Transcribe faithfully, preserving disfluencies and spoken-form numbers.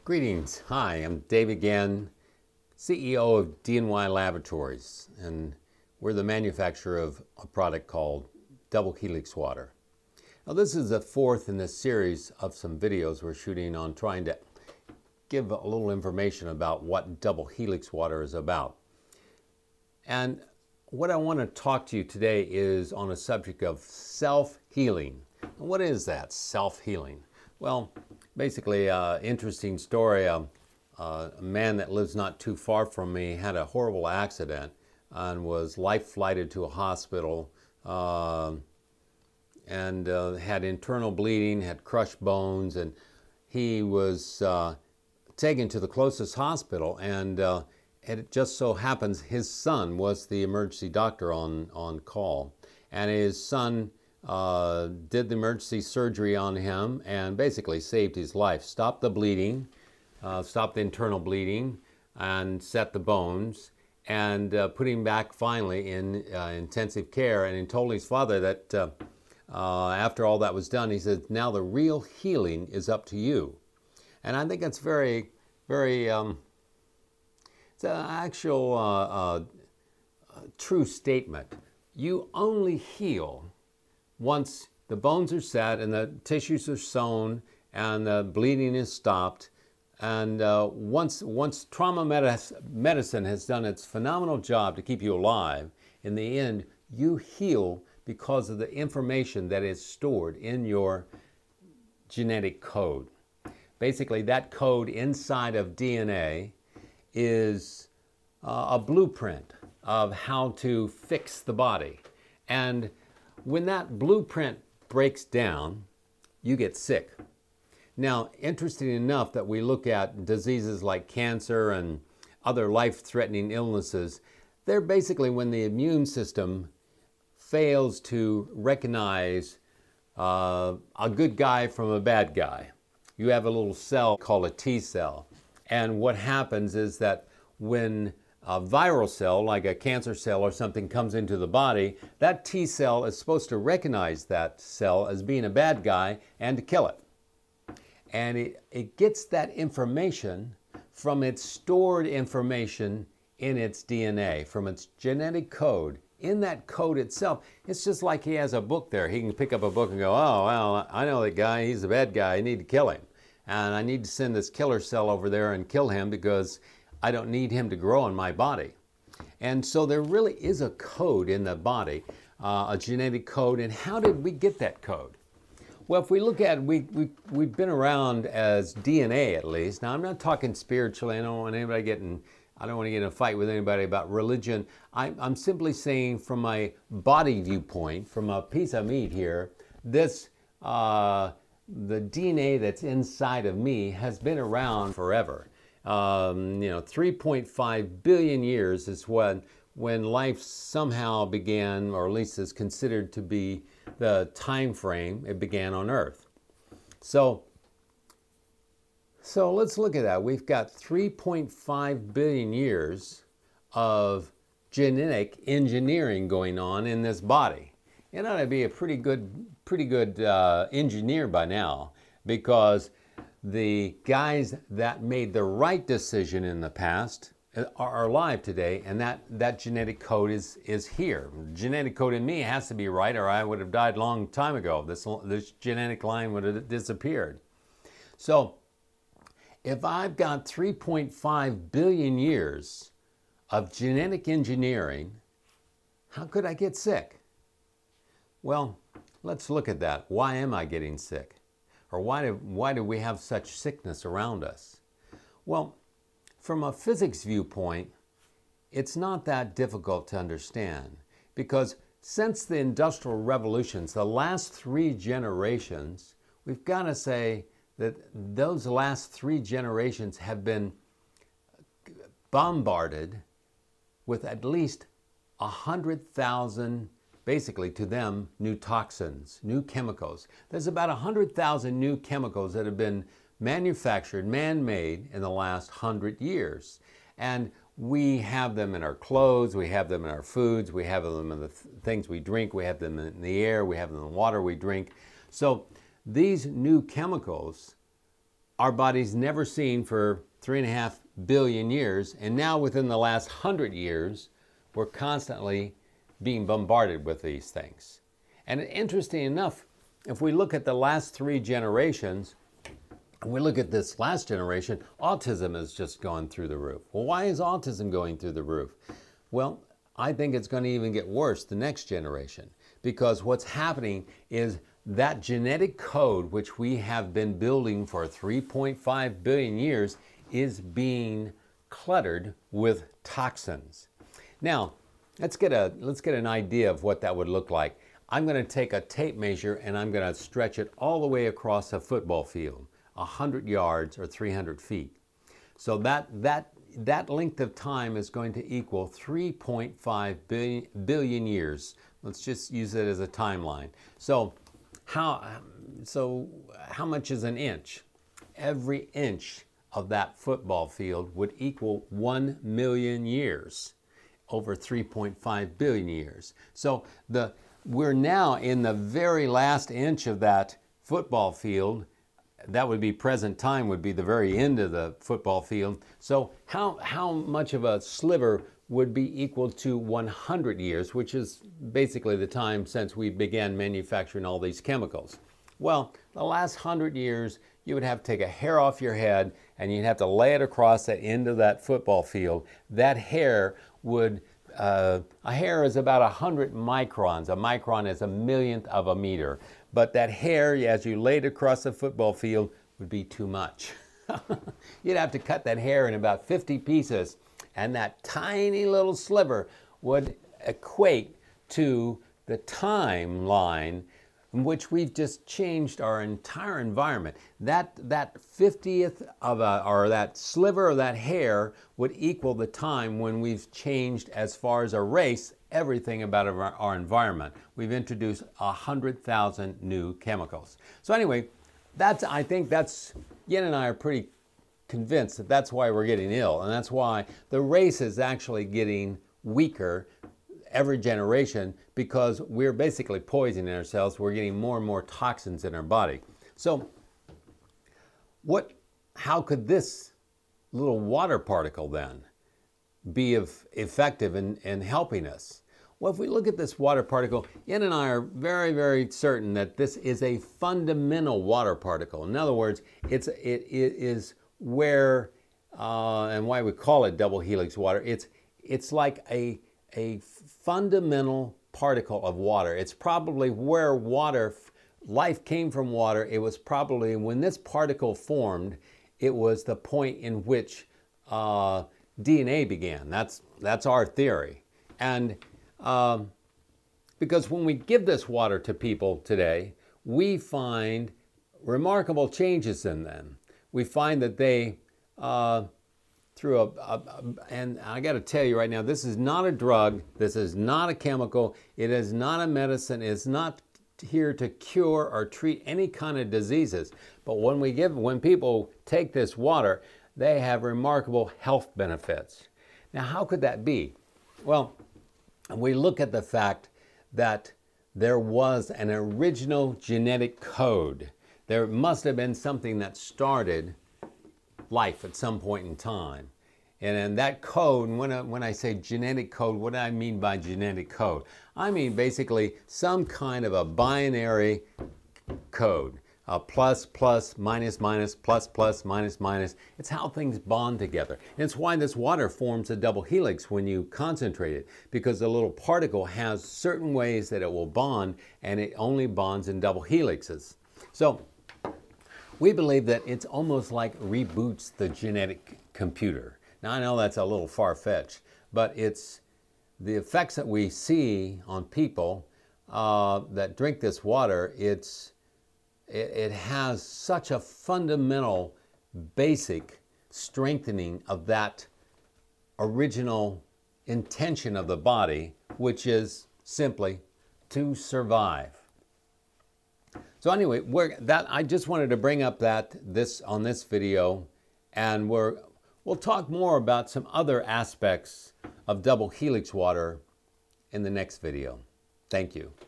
Greetings. Hi, I'm Dave again, C E O of D N Y Laboratories, and we're the manufacturer of a product called Double Helix Water. Now, this is the fourth in this series of some videos we're shooting on trying to give a little information about what Double Helix Water is about. And what I want to talk to you today is on a subject of self-healing. What is that, self-healing? Well, basically, uh, interesting story. Uh, uh, a man that lives not too far from me had a horrible accident and was life-flighted to a hospital uh, and uh, had internal bleeding, had crushed bones, and he was uh, taken to the closest hospital, and uh, it just so happens his son was the emergency doctor on, on call, and his son Uh, did the emergency surgery on him and basically saved his life. Stopped the bleeding, uh, stopped the internal bleeding, and set the bones, and uh, put him back finally in uh, intensive care. And he told his father that uh, uh, after all that was done, he said, now the real healing is up to you. And I think that's very, very, um, it's an actual uh, uh, true statement. You only heal once the bones are set and the tissues are sewn and the bleeding is stopped, and uh, once, once trauma medicine has done its phenomenal job to keep you alive, in the end, you heal because of the information that is stored in your genetic code. Basically, that code inside of D N A is uh, a blueprint of how to fix the body. And when that blueprint breaks down, you get sick. Now, interesting enough that we look at diseases like cancer and other life-threatening illnesses, they're basically when the immune system fails to recognize uh, a good guy from a bad guy. You have a little cell called a T cell, and what happens is that when a viral cell, like a cancer cell or something, comes into the body, that T cell is supposed to recognize that cell as being a bad guy and to kill it. And it, it gets that information from its stored information in its D N A, from its genetic code. In that code itself, it's just like he has a book there. He can pick up a book and go, oh, well, I know that guy, he's a bad guy, I need to kill him. And I need to send this killer cell over there and kill him because I don't need him to grow in my body. And so there really is a code in the body, uh, a genetic code. And how did we get that code? Well, if we look at it, we, we, we've been around as D N A at least. Now, I'm not talking spiritually. I don't want anybody getting, I don't want to get in a fight with anybody about religion. I, I'm simply saying from my body viewpoint, from a piece of meat here, this, uh, the D N A that's inside of me has been around forever. Um, you know, three point five billion years is when, when life somehow began, or at least is considered to be the time frame it began on Earth. So, so let's look at that. We've got three point five billion years of genetic engineering going on in this body. It ought to be a pretty good, pretty good uh, engineer by now, because the guys that made the right decision in the past are alive today, and that, that genetic code is, is here. The genetic code in me has to be right, or I would have died a long time ago. This, this genetic line would have disappeared. So if I've got three point five billion years of genetic engineering, how could I get sick? Well, let's look at that. Why am I getting sick? Or why do, why do we have such sickness around us? Well, from a physics viewpoint, it's not that difficult to understand, because since the Industrial Revolutions, the last three generations, we've got to say that those last three generations have been bombarded with at least a hundred thousand, basically to them, new toxins, new chemicals. There's about one hundred thousand new chemicals that have been manufactured, man-made in the last hundred years. And we have them in our clothes, we have them in our foods, we have them in the th things we drink, we have them in the air, we have them in the water we drink. So these new chemicals our body's never seen for three and a half billion years. And now within the last hundred years, we're constantly being bombarded with these things. And interesting enough, if we look at the last three generations, we look at this last generation, autism has just gone through the roof. Well, why is autism going through the roof? Well, I think it's going to even get worse the next generation, because what's happening is that genetic code, which we have been building for three point five billion years, is being cluttered with toxins. Now, let's get a let's get an idea of what that would look like. I'm going to take a tape measure and I'm going to stretch it all the way across a football field, one hundred yards or three hundred feet. So that that that length of time is going to equal three point five billion, billion years. Let's just use it as a timeline. So how so how much is an inch? Every inch of that football field would equal one million years over three point five billion years. So the we're now in the very last inch of that football field. That would be present time, would be the very end of the football field. So how, how much of a sliver would be equal to one hundred years, which is basically the time since we began manufacturing all these chemicals? Well, the last one hundred years, you would have to take a hair off your head and you'd have to lay it across the end of that football field. That hair would, uh, a hair is about one hundred microns. A micron is a millionth of a meter. But that hair, as you laid across the football field, would be too much. You'd have to cut that hair in about fifty pieces, and that tiny little sliver would equate to the timeline in which we've just changed our entire environment. That, that fiftieth of a, or that sliver of that hair would equal the time when we've changed, as far as a race, everything about our, our environment. We've introduced one hundred thousand new chemicals. So anyway, that's, I think that's, Yen and I are pretty convinced that that's why we're getting ill, and that's why the race is actually getting weaker every generation, because we're basically poisoning ourselves. We're getting more and more toxins in our body. So what, how could this little water particle then be of effective in, in helping us? Well, if we look at this water particle, Yen and I are very, very certain that this is a fundamental water particle. In other words, it's, it, it is where, uh, and why we call it double helix water, it's, it's like a, a fundamental particle of water. It's probably where water, life came from water. It was probably, when this particle formed, it was the point in which uh, D N A began. That's, that's our theory. And um, because when we give this water to people today, we find remarkable changes in them. We find that they, uh, through a, a, a, and I got to tell you right now, this is not a drug, this is not a chemical, it is not a medicine, it's not here to cure or treat any kind of diseases. But when we give, when people take this water, they have remarkable health benefits. Now, how could that be? Well, we look at the fact that there was an original genetic code. There must have been something that started life at some point in time. And in that code, when I, when I say genetic code, what do I mean by genetic code? I mean basically some kind of a binary code. A plus, plus, minus, minus, plus, plus, minus, minus. It's how things bond together. And it's why this water forms a double helix when you concentrate it, because the little particle has certain ways that it will bond, and it only bonds in double helixes. So we believe that it's almost like reboots the genetic computer. Now, I know that's a little far-fetched, but it's the effects that we see on people uh, that drink this water. It's, it, it has such a fundamental, basic strengthening of that original intention of the body, which is simply to survive. So anyway, we're, that, I just wanted to bring up that this on this video, and we're, we'll talk more about some other aspects of double helix water in the next video. Thank you.